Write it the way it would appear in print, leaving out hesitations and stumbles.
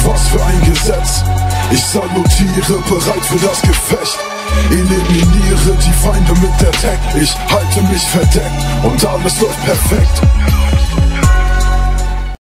was für ein Gesetz. Ich salutiere, bereit für das Gefecht. Eliminiere die Feinde mit der Tech. Ich halte mich verdeckt und alles läuft perfekt.